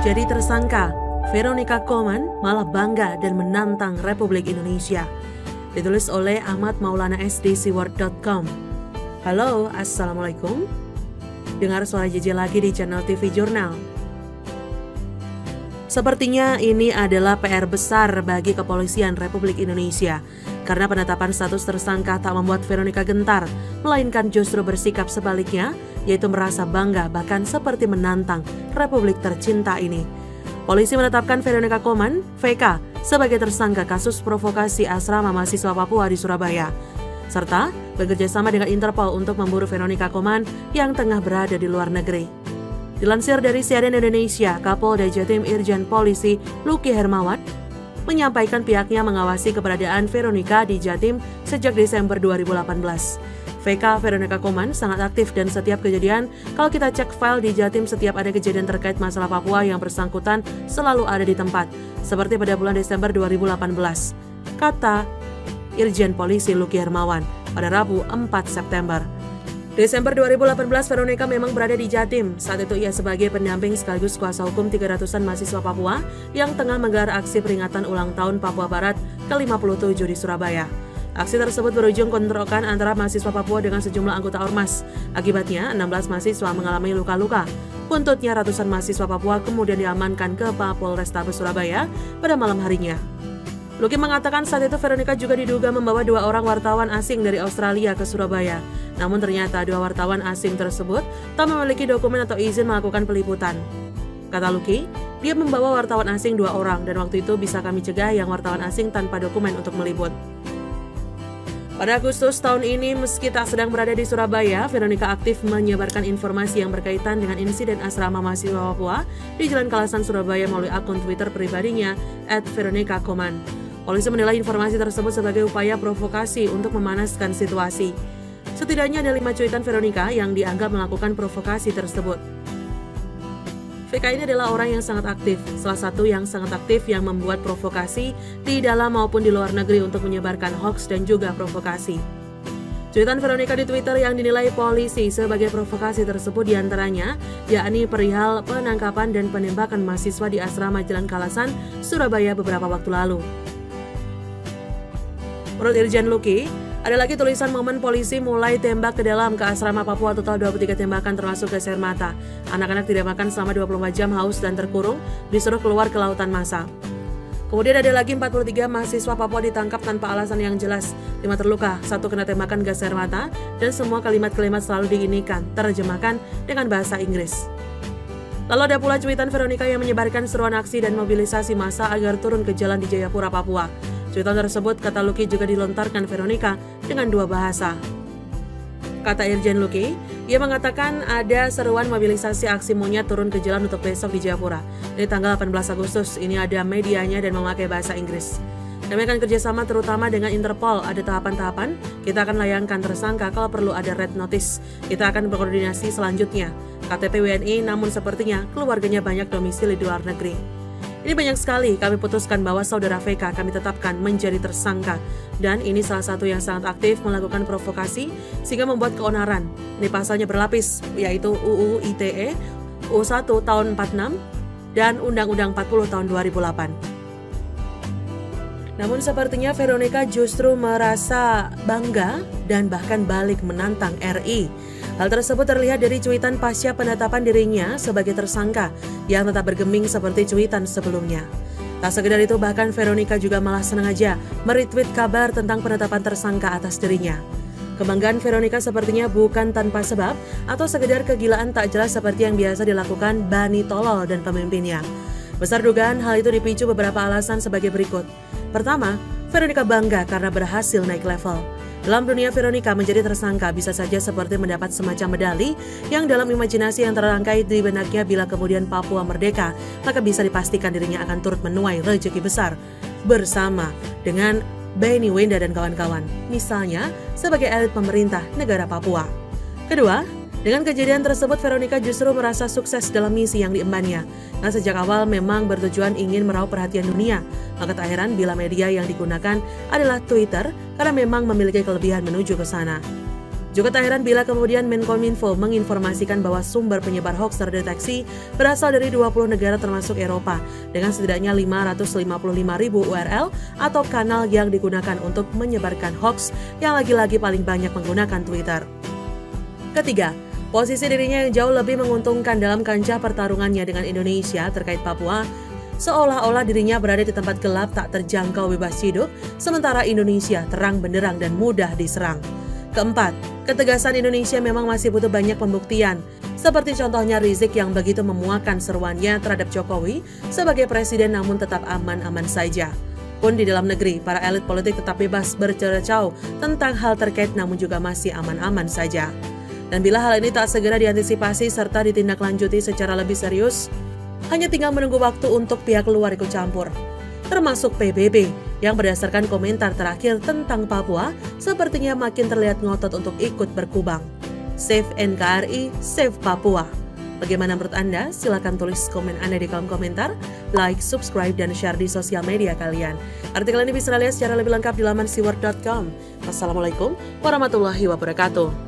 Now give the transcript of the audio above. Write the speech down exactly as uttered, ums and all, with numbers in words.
Jadi tersangka, Veronica Koman malah bangga dan menantang Republik Indonesia. Ditulis oleh Ahmad Maulana S D Siward dot com. Halo, Assalamualaikum. Dengar suara J J lagi di channel T V Jurnal. Sepertinya ini adalah P R besar bagi Kepolisian Republik Indonesia, karena penetapan status tersangka tak membuat Veronica gentar, melainkan justru bersikap sebaliknya, yaitu merasa bangga bahkan seperti menantang Republik tercinta ini. Polisi menetapkan Veronica Koman, V K, sebagai tersangka kasus provokasi asrama mahasiswa Papua di Surabaya, serta bekerjasama dengan Interpol untuk memburu Veronica Koman yang tengah berada di luar negeri. Dilansir dari C N N Indonesia, Kapolda Jatim Irjen Polisi Luki Hermawan menyampaikan pihaknya mengawasi keberadaan Veronica di Jatim sejak Desember dua ribu delapan belas. V K Veronica Koman sangat aktif dan setiap kejadian, kalau kita cek file di Jatim, setiap ada kejadian terkait masalah Papua yang bersangkutan selalu ada di tempat, seperti pada bulan Desember dua ribu delapan belas, kata Irjen Polisi Luki Hermawan pada Rabu empat September. Desember dua ribu delapan belas, Veronica memang berada di Jatim. Saat itu ia sebagai pendamping sekaligus kuasa hukum tiga ratusan mahasiswa Papua yang tengah menggelar aksi peringatan ulang tahun Papua Barat ke lima puluh tujuh di Surabaya. Aksi tersebut berujung kontrokan antara mahasiswa Papua dengan sejumlah anggota Ormas. Akibatnya, enam belas mahasiswa mengalami luka-luka. Buntutnya, ratusan mahasiswa Papua kemudian diamankan ke Polrestabes Surabaya pada malam harinya. Luki mengatakan saat itu Veronica juga diduga membawa dua orang wartawan asing dari Australia ke Surabaya. Namun ternyata dua wartawan asing tersebut tak memiliki dokumen atau izin melakukan peliputan. Kata Luki, dia membawa wartawan asing dua orang dan waktu itu bisa kami cegah yang wartawan asing tanpa dokumen untuk meliput. Pada Agustus tahun ini, meski tak sedang berada di Surabaya, Veronica aktif menyebarkan informasi yang berkaitan dengan insiden asrama mahasiswa Papua di Jalan Kalasan, Surabaya melalui akun Twitter pribadinya et veronica koman. Polisi menilai informasi tersebut sebagai upaya provokasi untuk memanaskan situasi. Setidaknya ada lima cuitan Veronica yang dianggap melakukan provokasi tersebut. V K ini adalah orang yang sangat aktif, salah satu yang sangat aktif yang membuat provokasi di dalam maupun di luar negeri untuk menyebarkan hoaks dan juga provokasi. Cuitan Veronica di Twitter yang dinilai polisi sebagai provokasi tersebut diantaranya, yakni perihal penangkapan dan penembakan mahasiswa di asrama Jalan Kalasan, Surabaya beberapa waktu lalu. Menurut Irjen Luki, ada lagi tulisan momen polisi mulai tembak ke dalam ke asrama Papua, total dua puluh tiga tembakan termasuk gas air mata. Anak-anak tidak makan selama dua puluh empat jam, haus dan terkurung, disuruh keluar ke lautan massa. Kemudian ada lagi empat puluh tiga mahasiswa Papua ditangkap tanpa alasan yang jelas, lima terluka, satu kena tembakan gas air mata, dan semua kalimat-kalimat selalu diinikan, terjemahkan dengan bahasa Inggris. Lalu ada pula cuitan Veronica yang menyebarkan seruan aksi dan mobilisasi massa agar turun ke jalan di Jayapura, Papua. Cuitan tersebut, kata Luki, juga dilontarkan Veronica dengan dua bahasa. Kata Irjen Luki, ia mengatakan ada seruan mobilisasi aksi monyet turun ke jalan untuk besok di Jayapura. Di tanggal delapan belas Agustus, ini ada medianya dan memakai bahasa Inggris. Kami akan kerjasama terutama dengan Interpol, ada tahapan-tahapan, kita akan layangkan tersangka kalau perlu ada red notice. Kita akan berkoordinasi selanjutnya. K T P W N I, namun sepertinya keluarganya banyak domisili di luar negeri. Ini banyak sekali, kami putuskan bahwa saudara V K kami tetapkan menjadi tersangka. Dan ini salah satu yang sangat aktif melakukan provokasi sehingga membuat keonaran. Ini pasalnya berlapis, yaitu U U I T E, U U satu tahun empat puluh enam, dan Undang-Undang empat puluh tahun dua ribu delapan. Namun sepertinya Veronica justru merasa bangga dan bahkan balik menantang R I. Hal tersebut terlihat dari cuitan pasca penetapan dirinya sebagai tersangka yang tetap bergeming seperti cuitan sebelumnya. Tak sekedar itu, bahkan Veronica juga malah sengaja meretweet kabar tentang penetapan tersangka atas dirinya. Kebanggaan Veronica sepertinya bukan tanpa sebab atau sekedar kegilaan tak jelas seperti yang biasa dilakukan Bani Tolol dan pemimpinnya. Besar dugaan hal itu dipicu beberapa alasan sebagai berikut. Pertama, Veronica bangga karena berhasil naik level. Dalam dunia, Veronica menjadi tersangka bisa saja seperti mendapat semacam medali yang dalam imajinasi yang terangkai di benaknya bila kemudian Papua merdeka, maka bisa dipastikan dirinya akan turut menuai rezeki besar bersama dengan Benny Wenda dan kawan-kawan, misalnya sebagai elit pemerintah negara Papua. Kedua, dengan kejadian tersebut Veronica justru merasa sukses dalam misi yang diembannya. Nah, sejak awal memang bertujuan ingin meraup perhatian dunia. Maka tak heran bila media yang digunakan adalah Twitter karena memang memiliki kelebihan menuju ke sana. Juga tak heran bila kemudian Menkominfo menginformasikan bahwa sumber penyebar hoaks terdeteksi berasal dari dua puluh negara termasuk Eropa, dengan setidaknya lima ratus lima puluh lima ribu U R L atau kanal yang digunakan untuk menyebarkan hoaks yang lagi-lagi paling banyak menggunakan Twitter. Ketiga, posisi dirinya yang jauh lebih menguntungkan dalam kancah pertarungannya dengan Indonesia terkait Papua, seolah-olah dirinya berada di tempat gelap tak terjangkau bebas hidup, sementara Indonesia terang benderang dan mudah diserang. Keempat, ketegasan Indonesia memang masih butuh banyak pembuktian, seperti contohnya Rizik yang begitu memuakan seruannya terhadap Jokowi sebagai presiden namun tetap aman-aman saja. Pun di dalam negeri, para elit politik tetap bebas bercercau tentang hal terkait namun juga masih aman-aman saja. Dan bila hal ini tak segera diantisipasi serta ditindaklanjuti secara lebih serius, hanya tinggal menunggu waktu untuk pihak luar ikut campur, termasuk P B B yang berdasarkan komentar terakhir tentang Papua sepertinya makin terlihat ngotot untuk ikut berkubang. Save N K R I, Save Papua. Bagaimana menurut Anda? Silakan tulis komen Anda di kolom komentar, like, subscribe, dan share di sosial media kalian. Artikel ini bisa lihat secara lebih lengkap di laman siwar dot com. Wassalamualaikum warahmatullahi wabarakatuh.